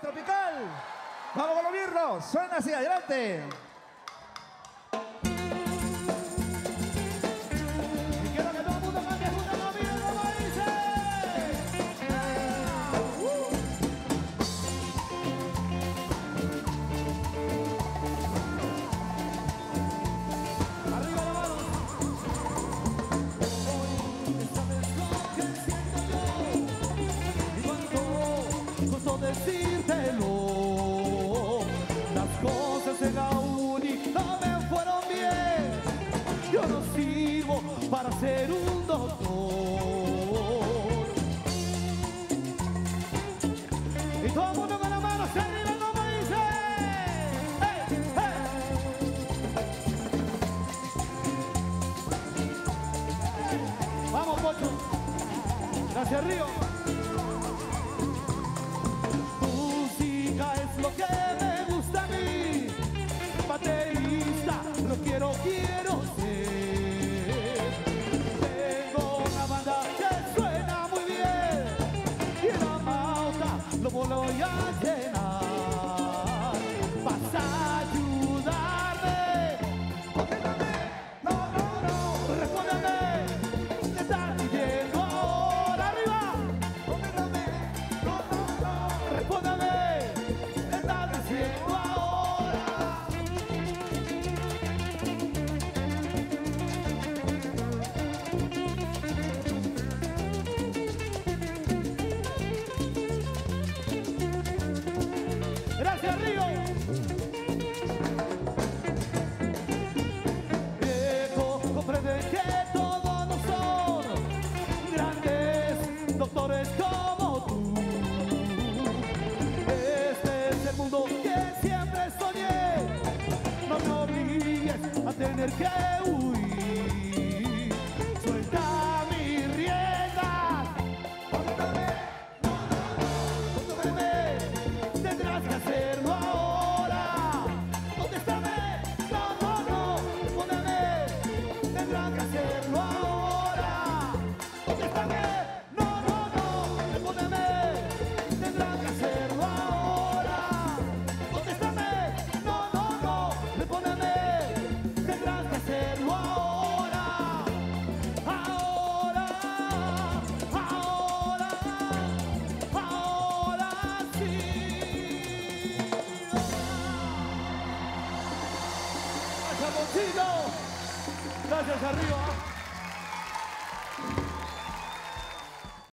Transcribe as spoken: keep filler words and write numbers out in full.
tropical. Vamos con los birros. Suena hacia adelante. Decírtelo, las cosas en la uni no me fueron bien. Yo no sirvo para ser un doctor. Y todo el mundo con la mano hacia arriba, como dice. ¡Hey, hey! Vamos, Pocho. Gracias, Río. Es lo que me gusta a mí, baterista, lo quiero, quiero ser. Tengo una banda que suena muy bien y en la mauta lo voy a llenar. Vas a ayudarme, contéstame, no, no, no, respóndeme, ¿qué estás pidiendo ahora? Arriba, contéstame, no, no, no, respóndeme. Gracias, Río. Viejo, comprende que todos no son grandes doctores como tú. Este es el mundo que siempre soñé. No me obligues a tener que huir. Suelta mis riendas. Contéstame, no, no, no. Contéstame, tendrás que hacerlo ahora. Contéstame, no, no, no. Respóndeme, tendrás que hacerlo ahora. Contéstame, no, no, no. Respóndeme, tendrás que hacerlo ahora. Contéstame, no, no, no. Respóndeme, tendrás que hacerlo ahora. Ahora, ahora, ahora sí. Gracias, Moncito. Gracias, Arriba.